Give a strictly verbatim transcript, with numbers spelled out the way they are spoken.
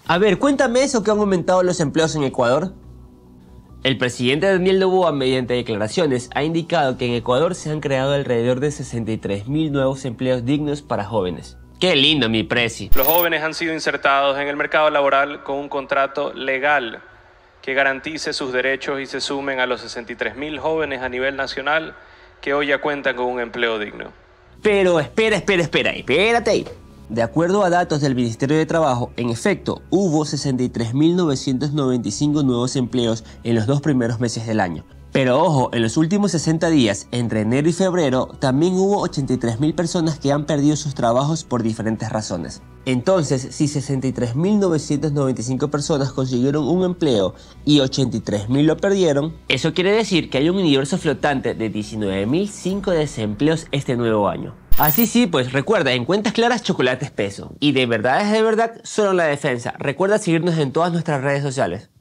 A ver, cuéntame eso que han aumentado los empleos en Ecuador. El presidente Daniel Noboa, mediante declaraciones, ha indicado que en Ecuador se han creado alrededor de sesenta y tres mil nuevos empleos dignos para jóvenes. ¡Qué lindo, mi presi! Los jóvenes han sido insertados en el mercado laboral con un contrato legal que garantice sus derechos y se sumen a los sesenta y tres mil jóvenes a nivel nacional que hoy ya cuentan con un empleo digno. Pero espera, espera, espera, espérate ahí. De acuerdo a datos del Ministerio de Trabajo, en efecto, hubo sesenta y tres mil novecientos noventa y cinco nuevos empleos en los dos primeros meses del año. Pero ojo, en los últimos sesenta días, entre enero y febrero, también hubo ochenta y tres mil personas que han perdido sus trabajos por diferentes razones. Entonces, si sesenta y tres mil novecientos noventa y cinco personas consiguieron un empleo y ochenta y tres mil lo perdieron, eso quiere decir que hay un universo flotante de diecinueve mil cinco desempleos este nuevo año. Así sí, pues recuerda, en cuentas claras, chocolate espeso. Y de verdad es de verdad, solo en la defensa. Recuerda seguirnos en todas nuestras redes sociales.